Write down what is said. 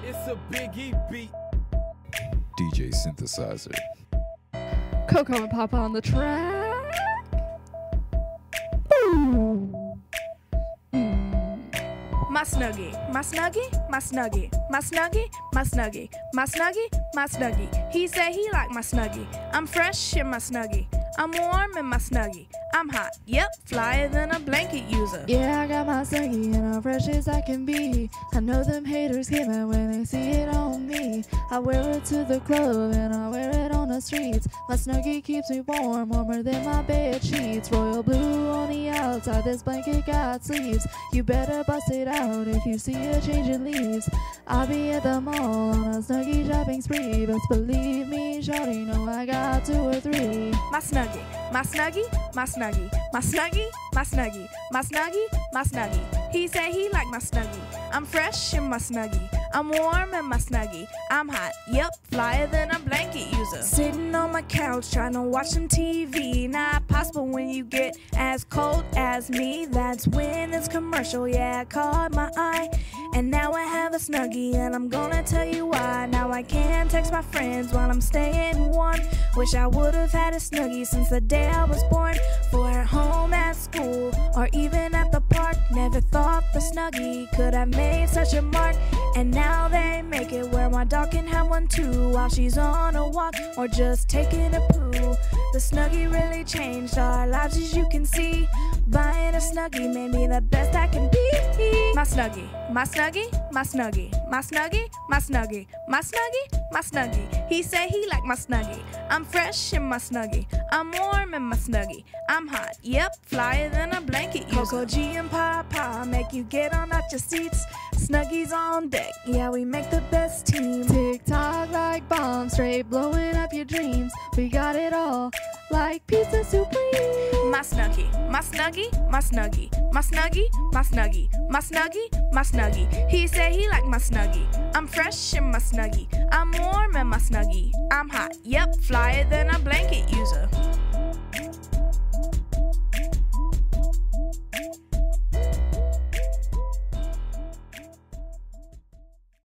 It's a Biggie beat. DJ Synthesizer. Coco and Papa on the track. Ooh. My snuggie, my snuggie, my snuggie, my snuggie, my snuggie, my snuggie, my snuggie. He said he liked my snuggie. I'm fresh in my snuggie. I'm warm in my snuggie. I'm hot, yep, flyer than a blanket user. Yeah, I got my snuggie and I'm fresh as I can be. I know them haters get mad when they see it on me. I wear it to the club and I wear it on the streets. My snuggie keeps me warm, warmer than my bed sheets. Royal blue on the outside, this blanket got sleeves. You better bust it out if you see a change in leaves. I'll be at the mall on a snuggie shopping spree. Best believe me, shawty, know I got 2 or 3. My snuggie, my snuggie, my snuggie, my snuggie, my snuggie, my snuggie, my snuggie. He said he liked my snuggie. I'm fresh in my snuggie. I'm warm in my snuggie. I'm hot, yep, flyer than a blanket user. Sitting on my couch trying to watch some TV. Not possible when you get as cold as me. That's when this commercial, yeah, caught my eye. And now I have a snuggie and I'm gonna tell you why. Now I can text my friends while I'm staying warm. Wish I would have had a snuggie since the day I was born. For at home, at school, or even at the park. Never thought the snuggie could have made such a mark. And now they make it where my dog can have one too, while she's on a walk or just taking a poo. The snuggie really changed our lives, as you can see. Buying a snuggie made me the best I can be. My snuggie, my snuggie, my snuggie, my snuggie, my snuggie, my snuggie, my snuggie. He said he liked my snuggie. I'm fresh in my snuggie. I'm warm in my snuggie. I'm hot, yep, flyer than a blanket user. Coco G and Papa make you get on out your seats. Snuggies on deck, yeah, we make the best team. TikTok like bombs, straight blowing up your dreams. We got it all, like pizza supreme. My snuggie, my snuggie, my snuggie, my snuggie, my snuggie, my snuggie, my snuggie. He said he liked my snuggie. I'm fresh in my snuggie. I'm warm in my snuggie. I'm hot, yep, flyer than a blanket.